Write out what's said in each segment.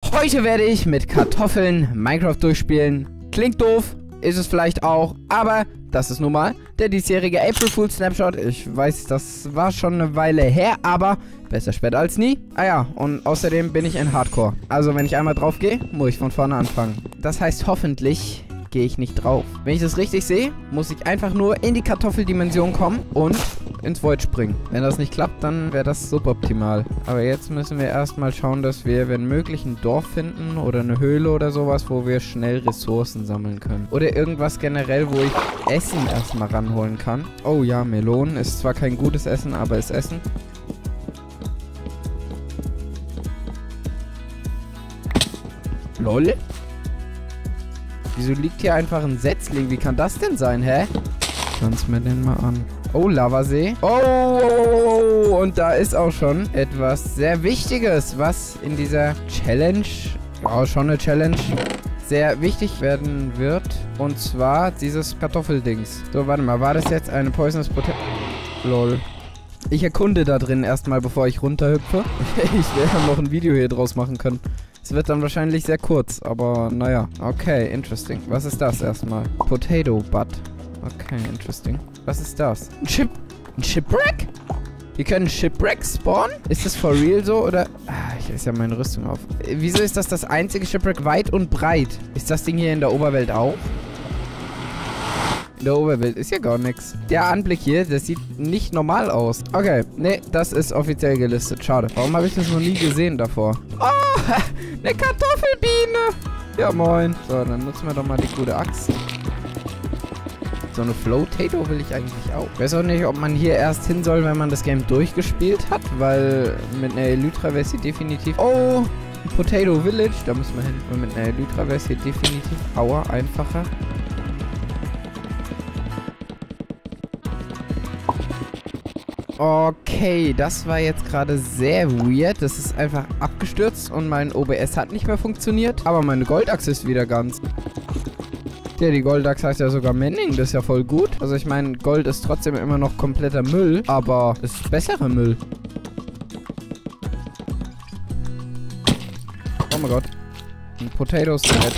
Heute werde ich mit Kartoffeln Minecraft durchspielen. Klingt doof, ist es vielleicht auch, aber das ist nun mal der diesjährige April Fool Snapshot. Ich weiß, das war schon eine Weile her, aber besser spät als nie. Ah ja, und außerdem bin ich in Hardcore. Also wenn ich einmal drauf gehe, muss ich von vorne anfangen. Das heißt, hoffentlich gehe ich nicht drauf. Wenn ich das richtig sehe, muss ich einfach nur in die Kartoffeldimension kommen und ins Void springen. Wenn das nicht klappt, dann wäre das suboptimal. Aber jetzt müssen wir erstmal schauen, dass wir, wenn möglich, ein Dorf finden oder eine Höhle oder sowas, wo wir schnell Ressourcen sammeln können. Oder irgendwas generell, wo ich Essen erstmal ranholen kann. Oh ja, Melonen ist zwar kein gutes Essen, aber ist Essen. LOL? Wieso liegt hier einfach ein Setzling? Wie kann das denn sein, hä? Pflanz mir den mal an. Oh, Lavasee. Oh, und da ist auch schon etwas sehr Wichtiges, was in dieser Challenge, schon eine Challenge, sehr wichtig werden wird. Und zwar dieses Kartoffeldings. So, warte mal. War das jetzt eine Poisonous Potato? Lol. Ich erkunde da drin erstmal, bevor ich runterhüpfe. Ich werde noch ein Video hier draus machen können. Es wird dann wahrscheinlich sehr kurz, aber naja. Okay, interesting. Was ist das erstmal? Potato Butt. Okay, interesting. Was ist das? Ein Shipwreck? Hier können Shipwrecks spawnen? Ist das for real so, oder? Ah, ich esse ja meine Rüstung auf. Wieso ist das einzige Shipwreck weit und breit? Ist das Ding hier in der Oberwelt auch? In der Oberwelt ist ja gar nichts. Der Anblick hier, das sieht nicht normal aus. Okay, nee, das ist offiziell gelistet. Schade. Warum habe ich das noch nie gesehen davor? Oh, eine Kartoffelbiene. Ja, moin. So, dann nutzen wir doch mal die gute Axt. So eine Flotato will ich eigentlich auch. Ich weiß auch nicht, ob man hier erst hin soll, wenn man das Game durchgespielt hat, weil mit einer Elytra wäre es hier definitiv... Oh, ein Potato Village, da müssen wir hin. Und mit einer Elytra wäre es hier definitiv einfacher. Okay, das war jetzt gerade sehr weird. Das ist einfach abgestürzt und mein OBS hat nicht mehr funktioniert. Aber meine Goldachse ist wieder ganz... Ja, die Goldachse heißt ja sogar Manning, das ist ja voll gut. Also ich meine, Gold ist trotzdem immer noch kompletter Müll, aber es ist besserer Müll. Oh mein Gott. Ein Potato-Set.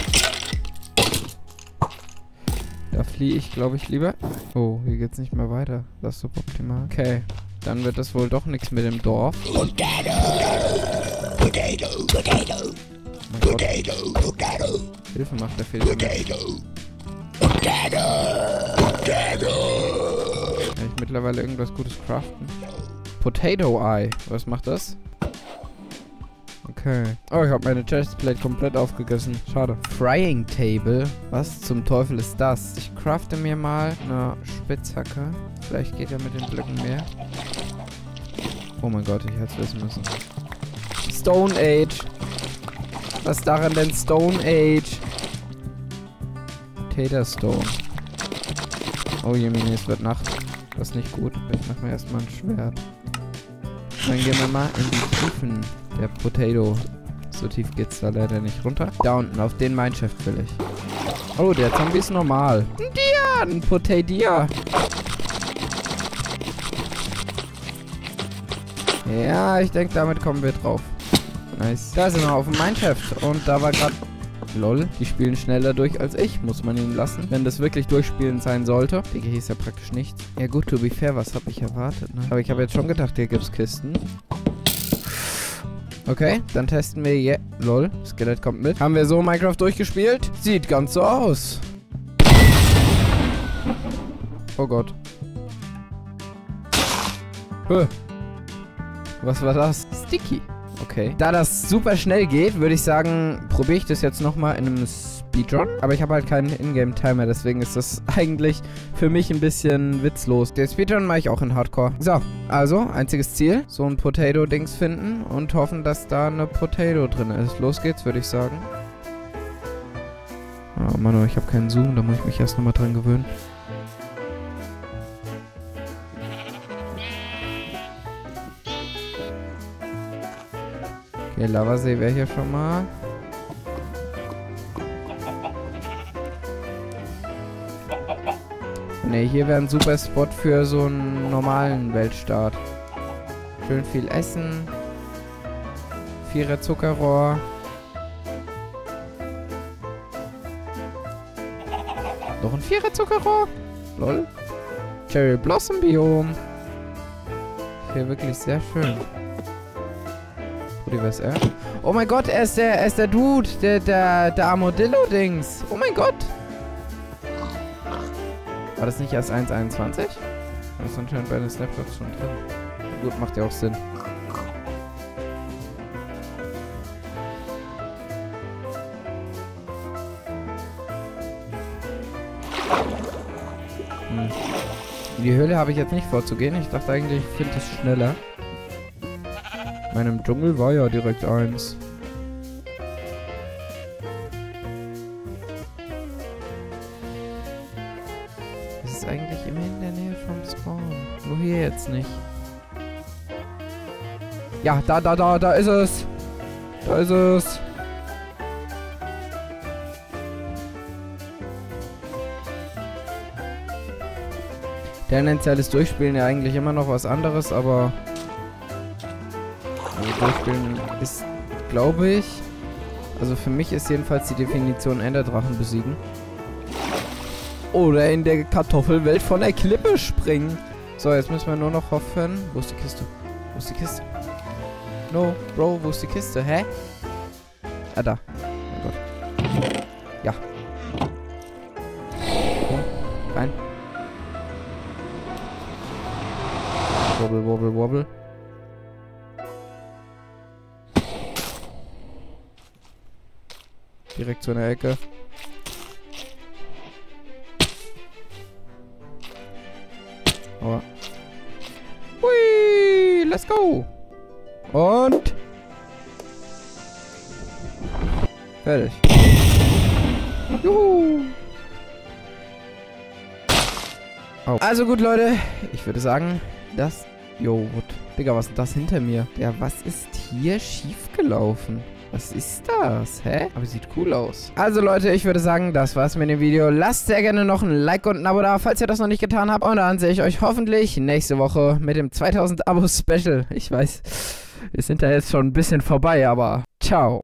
Da fliehe ich, glaube ich, lieber. Oh, hier geht's nicht mehr weiter. Das ist suboptimal. Okay, dann wird das wohl doch nichts mit dem Dorf. Potato. Hilfe macht der Fehler. Kann ich mittlerweile irgendwas Gutes craften? Potato Eye. Was macht das? Okay. Oh, ich habe meine Chestplate komplett aufgegessen. Schade. Frying Table. Was zum Teufel ist das? Ich crafte mir mal eine Spitzhacke. Vielleicht geht ja mit den Blöcken mehr. Oh mein Gott, ich hätte es wissen müssen. Stone Age. Was ist daran denn Stone Age? Potato Stone. Oh Jemini, es wird Nacht. Das ist nicht gut. Ich mache mir erstmal ein Schwert. Dann gehen wir mal in die Tiefen der Potato. So tief geht's da leider nicht runter. Da unten, auf den Mineshaft will ich. Oh, der Zombie ist normal. Ein Dia! Ein Potato-Dia! Ja, ich denke, damit kommen wir drauf. Nice. Da sind wir auf dem Mineshaft. Und da war gerade... Lol, die spielen schneller durch als ich, muss man ihnen lassen. Wenn das wirklich durchspielen sein sollte. Digga, hier ist ja praktisch nichts. Ja gut, to be fair, was habe ich erwartet, ne? Aber ich habe jetzt schon gedacht, hier gibt's Kisten. Okay, dann testen wir hier. Lol, Skelett kommt mit. Haben wir so Minecraft durchgespielt? Sieht ganz so aus. Oh Gott. Was war das? Sticky. Okay. Da das super schnell geht, würde ich sagen, probiere ich das jetzt nochmal in einem Speedrun. Aber ich habe halt keinen Ingame-Timer, deswegen ist das eigentlich für mich ein bisschen witzlos. Den Speedrun mache ich auch in Hardcore. So, also, einziges Ziel. So ein Potato-Dings finden und hoffen, dass da eine Potato drin ist. Los geht's, würde ich sagen. Oh Mann, ich habe keinen Zoom, da muss ich mich erst nochmal dran gewöhnen. Okay, Lavasee wäre hier schon mal. Ne, hier wäre ein super Spot für so einen normalen Weltstart. Schön viel Essen. 4er Zuckerrohr. Noch ein 4er Zuckerrohr. Lol. Cherry Blossom Biom. Hier wirklich sehr schön. Wer ist er? Oh mein Gott, er ist der Dude, der Armadillo-Dings. Oh mein Gott. War das nicht erst 1,21? Das ist anscheinend bei den Snapshots schon drin. Gut, macht ja auch Sinn. In die Höhle habe ich jetzt nicht vorzugehen. Ich dachte eigentlich, ich finde es schneller. In meinem Dschungel war ja direkt eins. Es ist eigentlich immer in der Nähe vom Spawn. Nur hier jetzt nicht. Ja, da ist es. Da ist es. Tendenzielles Durchspielen ja eigentlich immer noch was anderes, aber Durchspielen ist, glaube ich, also für mich ist jedenfalls die Definition Enderdrachen besiegen. Oder in der Kartoffelwelt von der Klippe springen. So, jetzt müssen wir nur noch hoffen. Wo ist die Kiste? Wo ist die Kiste? No, Bro, wo ist die Kiste? Hä? Ah, da. Oh Gott. Ja. Rein. Wobble, wobble, wobble. Direkt zu einer Ecke. Aber. Hui, let's go. Und. Fertig. Juhu. Oh. Also gut, Leute. Ich würde sagen, das... Jo, Digga, was ist das hinter mir? Ja, was ist hier schiefgelaufen? Was ist das? Hä? Aber sieht cool aus. Also Leute, ich würde sagen, das war's mit dem Video. Lasst sehr gerne noch ein Like und ein Abo da, falls ihr das noch nicht getan habt. Und dann sehe ich euch hoffentlich nächste Woche mit dem 2000 Abo-Special. Ich weiß, wir sind da jetzt schon ein bisschen vorbei, aber ciao.